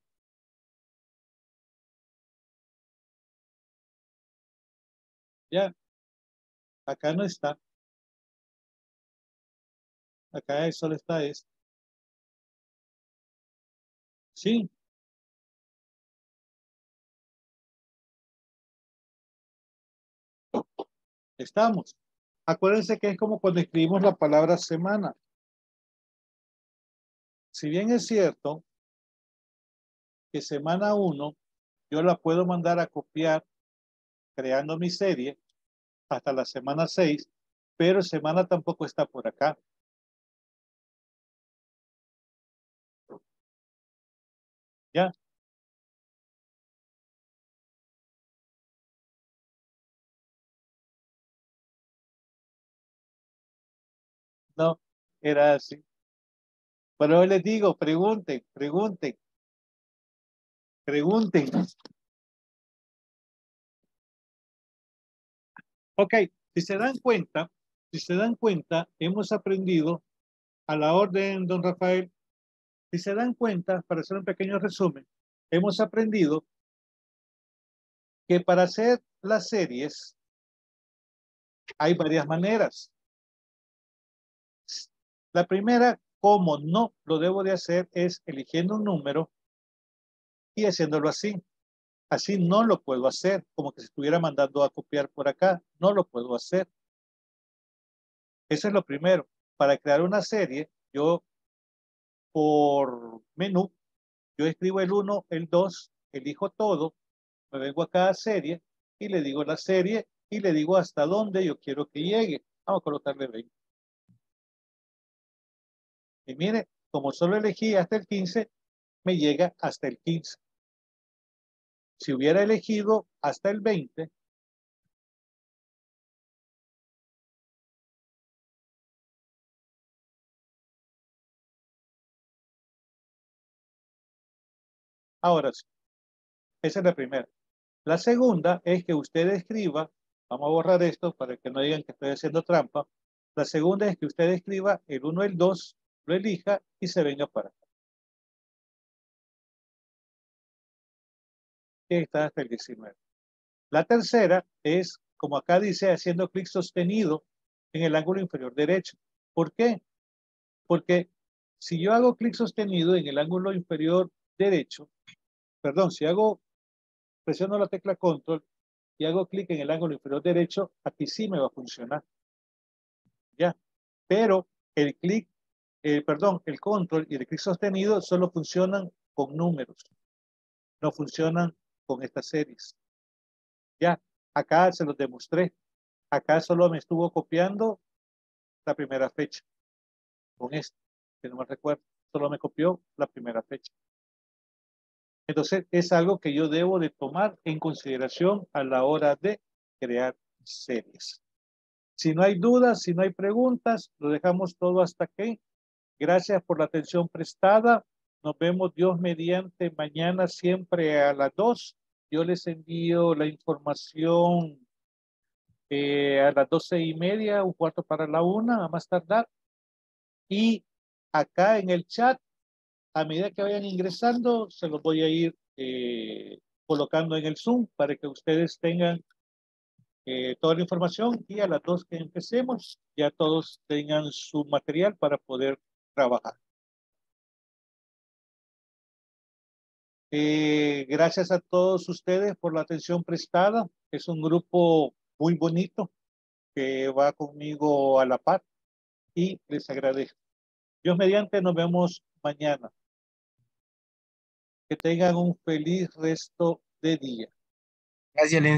Ya, acá no está. Acá solo está esto. Sí. Estamos. Acuérdense que es como cuando escribimos la palabra semana. Si bien es cierto que semana uno yo la puedo mandar a copiar creando mi serie hasta la semana seis, pero semana tampoco está por acá. ¿Ya? No, era así. Pero les digo, pregunten, pregunten, pregunten. Ok, si se dan cuenta, si se dan cuenta, hemos aprendido a la orden, don Rafael, si se dan cuenta, para hacer un pequeño resumen, hemos aprendido que para hacer las series hay varias maneras. La primera, como no lo debo de hacer, es eligiendo un número y haciéndolo así. Así no lo puedo hacer, como que se estuviera mandando a copiar por acá. No lo puedo hacer. Eso es lo primero. Para crear una serie, yo por menú, yo escribo el uno, el dos, elijo todo, me vengo a cada serie y le digo la serie y le digo hasta dónde yo quiero que llegue. Vamos a colocarle veinte. Y mire, como solo elegí hasta el quince, me llega hasta el quince. Si hubiera elegido hasta el veinte, ahora sí, esa es la primera. La segunda es que usted escriba, vamos a borrar esto para que no digan que estoy haciendo trampa. La segunda es que usted escriba el uno, el dos, lo elija y se venga para acá. Que está hasta el diecinueve. La tercera es, como acá dice, haciendo clic sostenido en el ángulo inferior derecho. ¿Por qué? Porque si yo hago clic sostenido en el ángulo inferior derecho, perdón, si hago, presiono la tecla control y hago clic en el ángulo inferior derecho, aquí sí me va a funcionar. Ya. Pero el clic, eh, perdón, el control y el clic sostenido solo funcionan con números. No funcionan con estas series. Ya, acá se los demostré. Acá solo me estuvo copiando la primera fecha. Con esto, que no me recuerdo. Solo me copió la primera fecha. Entonces, es algo que yo debo de tomar en consideración a la hora de crear series. Si no hay dudas, si no hay preguntas, lo dejamos todo hasta aquí. Gracias por la atención prestada. Nos vemos Dios mediante mañana siempre a las dos. Yo les envío la información eh, a las doce y media, un cuarto para la una, a más tardar. Y acá en el chat, a medida que vayan ingresando, se los voy a ir eh, colocando en el Zoom para que ustedes tengan eh, toda la información y a las dos que empecemos, ya todos tengan su material para poder trabajar. Eh, gracias a todos ustedes por la atención prestada. Es un grupo muy bonito que va conmigo a la par y les agradezco. Dios mediante, nos vemos mañana. Que tengan un feliz resto de día. Gracias, Lin.